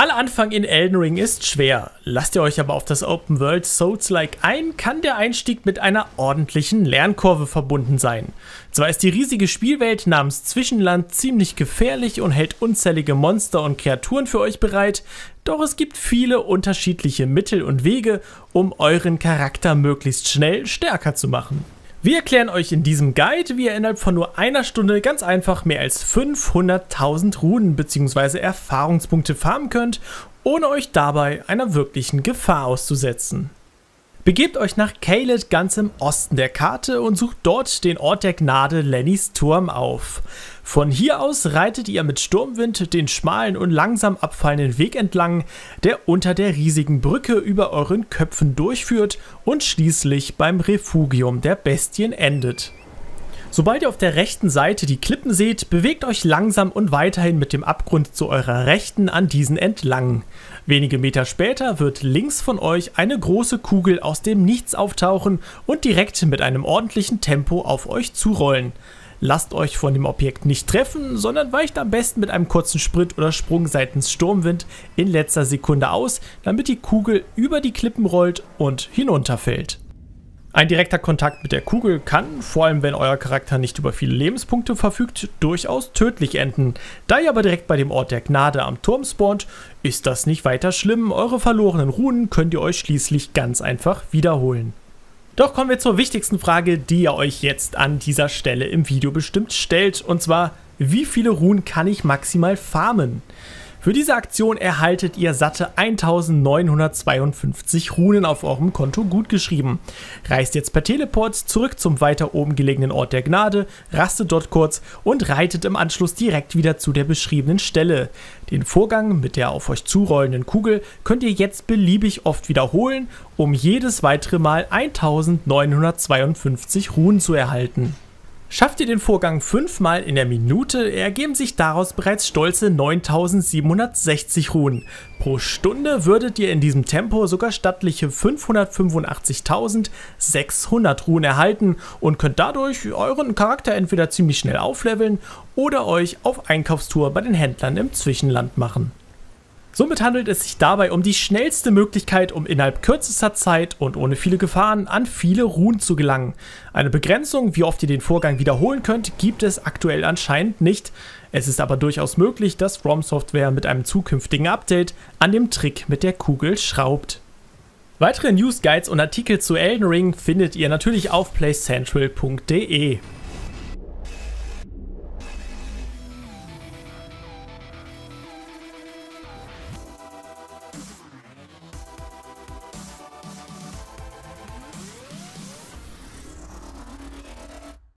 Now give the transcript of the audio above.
Aller Anfang in Elden Ring ist schwer. Lasst ihr euch aber auf das Open World Souls-like ein, kann der Einstieg mit einer ordentlichen Lernkurve verbunden sein. Zwar ist die riesige Spielwelt namens Zwischenland ziemlich gefährlich und hält unzählige Monster und Kreaturen für euch bereit, doch es gibt viele unterschiedliche Mittel und Wege, um euren Charakter möglichst schnell stärker zu machen. Wir erklären euch in diesem Guide, wie ihr innerhalb von nur einer Stunde ganz einfach mehr als 500.000 Runen bzw. Erfahrungspunkte farmen könnt, ohne euch dabei einer wirklichen Gefahr auszusetzen. Begebt euch nach Caelid ganz im Osten der Karte und sucht dort den Ort der Gnade Lennys Turm auf. Von hier aus reitet ihr mit Sturmwind den schmalen und langsam abfallenden Weg entlang, der unter der riesigen Brücke über euren Köpfen durchführt und schließlich beim Refugium der Bestien endet. Sobald ihr auf der rechten Seite die Klippen seht, bewegt euch langsam und weiterhin mit dem Abgrund zu eurer Rechten an diesen entlang. Wenige Meter später wird links von euch eine große Kugel aus dem Nichts auftauchen und direkt mit einem ordentlichen Tempo auf euch zurollen. Lasst euch von dem Objekt nicht treffen, sondern weicht am besten mit einem kurzen Sprint oder Sprung seitens Sturmwind in letzter Sekunde aus, damit die Kugel über die Klippen rollt und hinunterfällt. Ein direkter Kontakt mit der Kugel kann, vor allem wenn euer Charakter nicht über viele Lebenspunkte verfügt, durchaus tödlich enden. Da ihr aber direkt bei dem Ort der Gnade am Turm spawnt, ist das nicht weiter schlimm. Eure verlorenen Runen könnt ihr euch schließlich ganz einfach wiederholen. Doch kommen wir zur wichtigsten Frage, die ihr euch jetzt an dieser Stelle im Video bestimmt stellt, und zwar: Wie viele Runen kann ich maximal farmen? Für diese Aktion erhaltet ihr satte 1952 Runen auf eurem Konto gutgeschrieben. Reist jetzt per Teleport zurück zum weiter oben gelegenen Ort der Gnade, rastet dort kurz und reitet im Anschluss direkt wieder zu der beschriebenen Stelle. Den Vorgang mit der auf euch zurollenden Kugel könnt ihr jetzt beliebig oft wiederholen, um jedes weitere Mal 1952 Runen zu erhalten. Schafft ihr den Vorgang 5-mal in der Minute, ergeben sich daraus bereits stolze 9760 Runen. Pro Stunde würdet ihr in diesem Tempo sogar stattliche 585.600 Runen erhalten und könnt dadurch euren Charakter entweder ziemlich schnell aufleveln oder euch auf Einkaufstour bei den Händlern im Zwischenland machen. Somit handelt es sich dabei um die schnellste Möglichkeit, um innerhalb kürzester Zeit und ohne viele Gefahren an viele Runen zu gelangen. Eine Begrenzung, wie oft ihr den Vorgang wiederholen könnt, gibt es aktuell anscheinend nicht. Es ist aber durchaus möglich, dass From Software mit einem zukünftigen Update an dem Trick mit der Kugel schraubt. Weitere News, Guides und Artikel zu Elden Ring findet ihr natürlich auf playcentral.de.